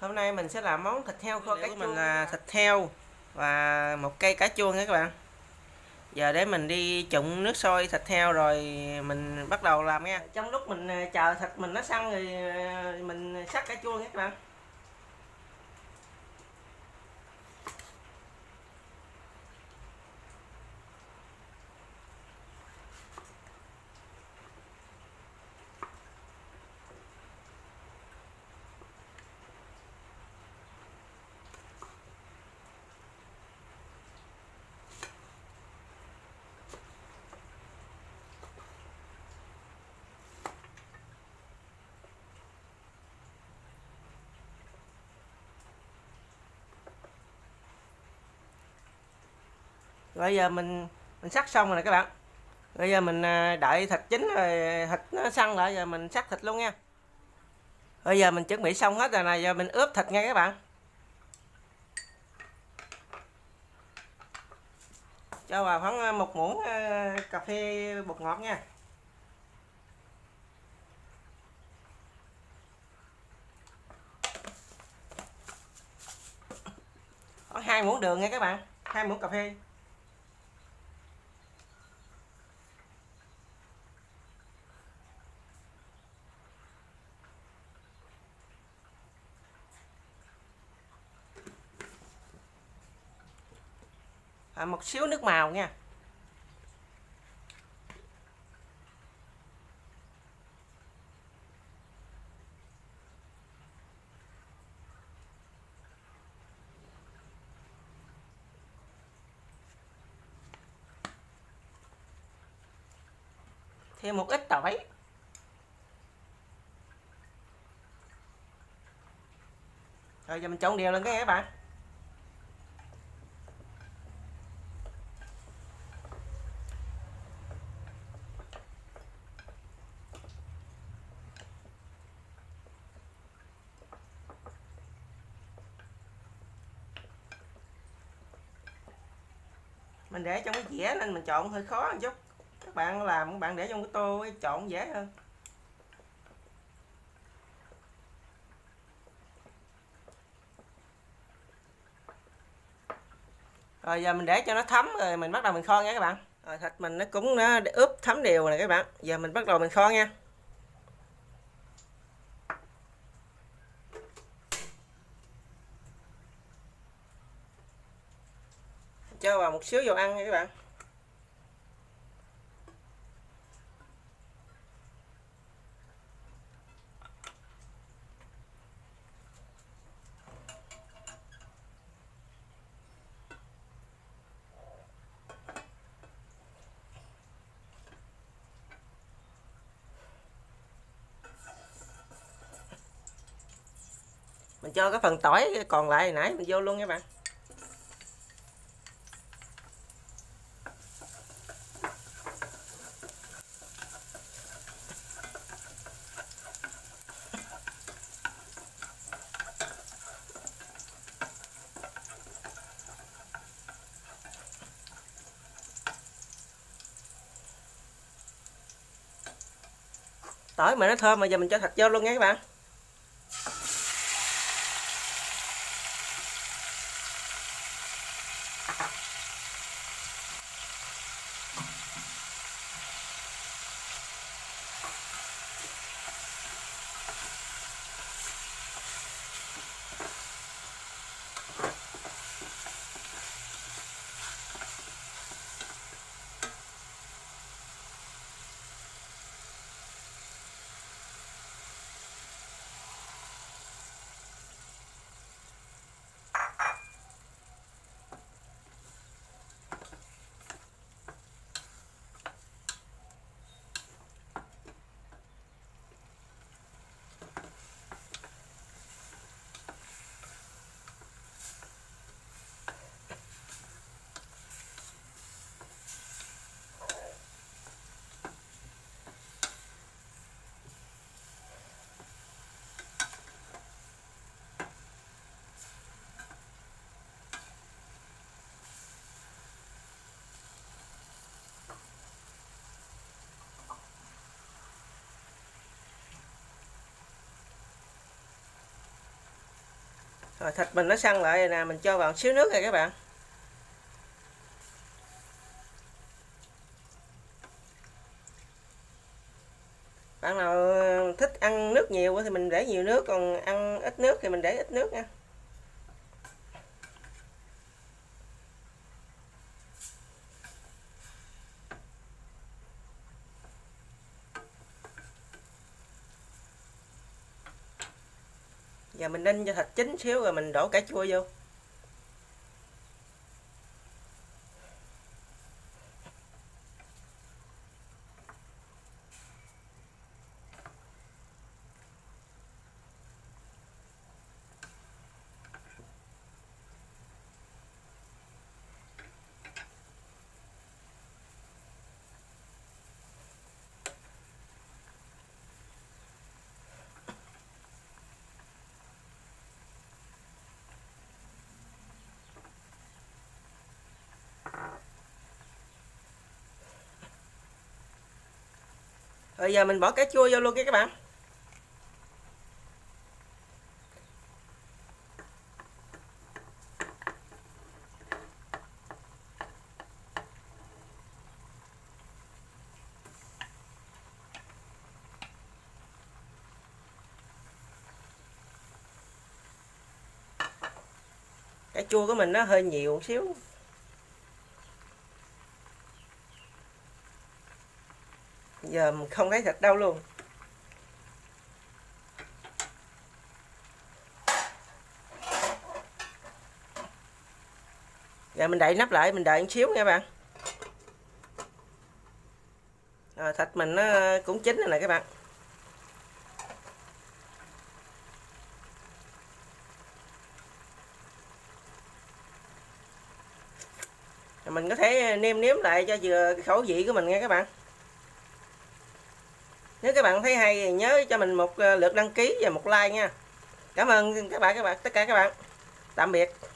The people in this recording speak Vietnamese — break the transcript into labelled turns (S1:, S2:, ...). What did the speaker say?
S1: Hôm nay mình sẽ làm món thịt heo kho cá chuông. Mình là thịt heo và một cây cà chuông nha các bạn. Giờ để mình đi trụng nước sôi thịt heo rồi mình bắt đầu làm nha. Trong lúc mình chờ thịt mình nó săn thì mình sắc cà chuông nha các bạn. Rồi giờ mình sắc xong rồi nè các bạn. Bây giờ mình đợi thịt chín rồi, thịt nó săn lại giờ mình sắc thịt luôn nha. Bây giờ mình chuẩn bị xong hết rồi này, giờ mình ướp thịt nha các bạn. Cho vào khoảng 1 muỗng cà phê bột ngọt nha. Khoảng 2 muỗng đường nha các bạn, 2 muỗng cà phê. Một xíu nước màu nha. Thêm một ít tỏi. Rồi giờ mình trộn đều lên cái các bạn. Mình để trong cái dĩa nên mình trộn hơi khó một chút. Các bạn làm các bạn để trong cái tô trộn dễ hơn. Rồi giờ mình để cho nó thấm rồi mình bắt đầu mình kho nha các bạn. Rồi thịt mình nó cũng nó ướp thấm đều rồi các bạn. Giờ mình bắt đầu mình kho nha. Cho vào một xíu dầu ăn nha các bạn. Mình cho cái phần tỏi còn lại nãy mình vô luôn nha bạn. Tỏi mà nó thơm mà giờ mình cho thịt vô luôn nha các bạn. Rồi thịt mình nó săn lại rồi nè, mình cho vào xíu nước rồi các bạn. Bạn nào thích ăn nước nhiều thì mình để nhiều nước, còn ăn ít nước thì mình để ít nước nha. Giờ mình ninh cho thịt chín xíu rồi mình đổ cà chua vô. Rồi giờ mình bỏ cà chua vô luôn nha các bạn. Cà chua của mình nó hơi nhiều một xíu. Giờ mình không thấy thịt đâu luôn. Giờ mình đậy nắp lại, mình đợi một xíu nha bạn. Rồi, thịt mình nó cũng chín rồi nè các bạn. Rồi mình có thể nêm nếm lại cho vừa cái khẩu vị của mình nha các bạn. Nếu các bạn thấy hay thì nhớ cho mình một lượt đăng ký và một like nha. Cảm ơn tất cả các bạn. Tạm biệt.